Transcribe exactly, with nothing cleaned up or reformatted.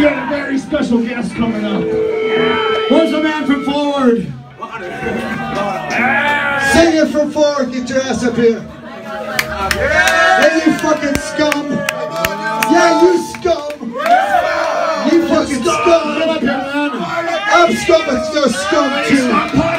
got a very special guest coming up. Where's the man from Forward? Sing it from Forward, get your ass up here. Hey, you fucking scum. Yeah, you scum. You fucking scum. Get up here, man. I'm scum, but you're scum too.